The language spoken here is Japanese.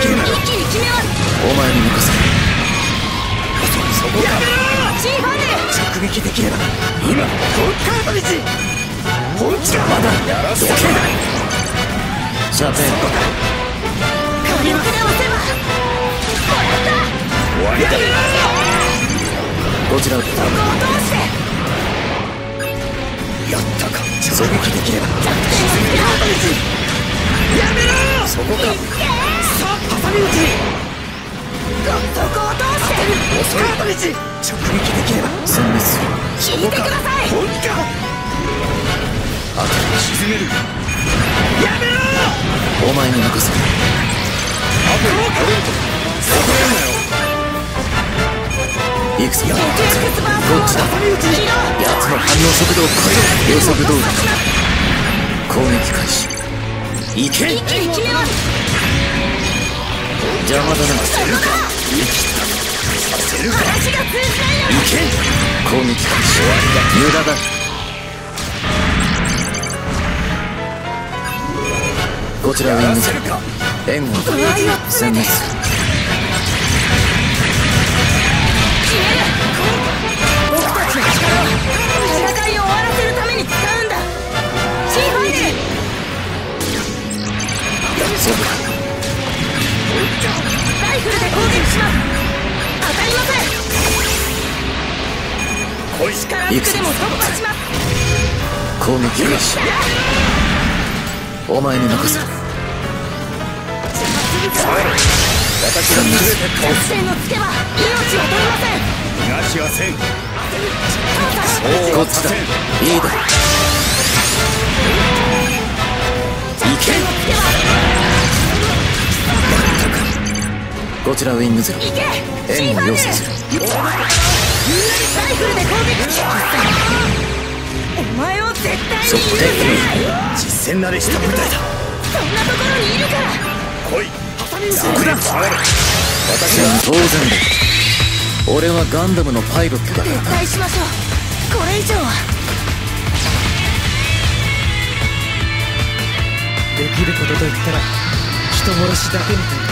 きれば一気に決めます。お前に任せる。そこか。シーファンデ直撃できれば今カートリッジ本気がまだやらせどけシャーペン火力で押せばもらった終わりだ。こちらをそこを通してやったか。狙撃できれば弱点をカートリッジやめろ。そこか。さあ挟み撃ちそこを通してカートリッジ直撃できれば殲滅する。聞いてください。本気か。あとに沈める。やめろ。お前に任せる。あとに取れるとそこやんなよ。行くぞ。こっちだ。奴の反応速度を超える。予測通り攻撃開始。いけ。一気に決めます。邪魔だな。させるか。生きた。させるか。話が通じないよ。いけ。攻撃開始。無駄だ。こちらウィングゼロ援護を殲滅する。僕たちの力を戦いを終わらせるために使うんだ。シーファンデそうか。ライフルで攻撃します。当たりません。力ずくでも突破します。攻撃開始。お前に任せる。私が全て倒す。のつけば命は取れません。逃がしはせん。こっちだ。いいだ。いけ。こちらウィングゼロ援護を要請する。みんなにライフルで攻撃。お前を絶対に許せない。実戦慣れした部隊だ。そんなところにいるから来い。そこだ。私は当然だ。俺はガンダムのパイロットだからな。撤退しましょう。これ以上はできることといったら人殺しだけみたいな。